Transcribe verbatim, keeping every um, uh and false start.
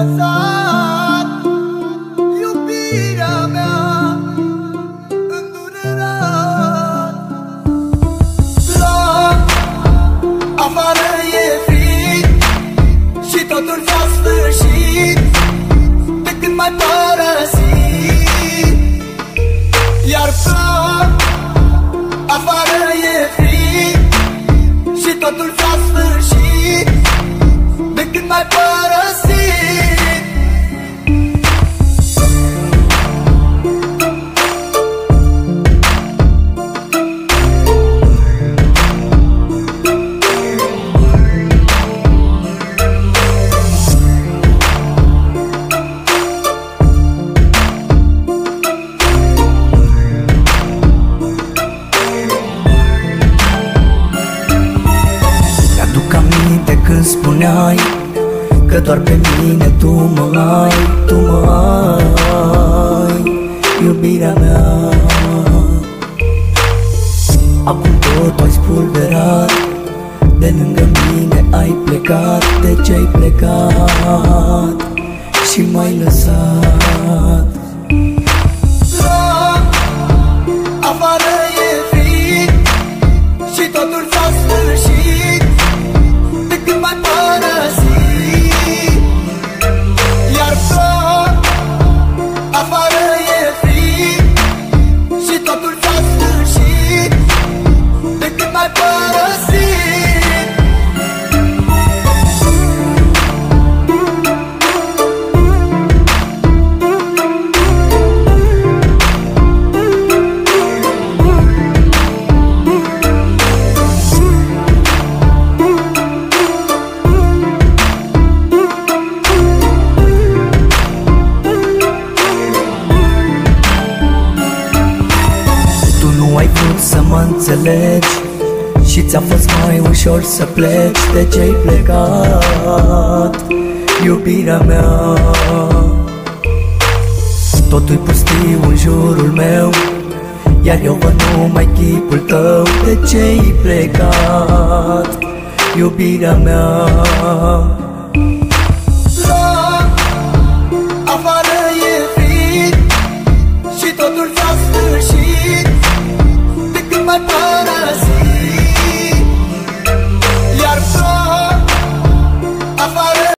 lăsat iubirea mea îndurerat. La afară e frig și totul s-a sfârșit de când m-ai părăsit. Iar la afară e frig și totul s-a sfârșit de când m-ai părăsit. Mi-aduc aminte când spuneai că doar pe mine tu mă ai, tu mă ai, iubirea mea. Acum tot ai spulberat, de lângă mine ai plecat. De ce ai plecat și m-ai lăsat? La afară e frig și totul s-a sfârșit de când m-ai părăsit. Iar la afară e frig și totul s-a sfârșit de când m-ai părăsit. Ai vrut să mă înțelegi și ți-a fost mai ușor să pleci. De ce-ai plecat, iubirea mea? Totul-i pustiu în jurul meu, iar eu văd numai chipul tău. De ce-ai plecat, iubirea mea?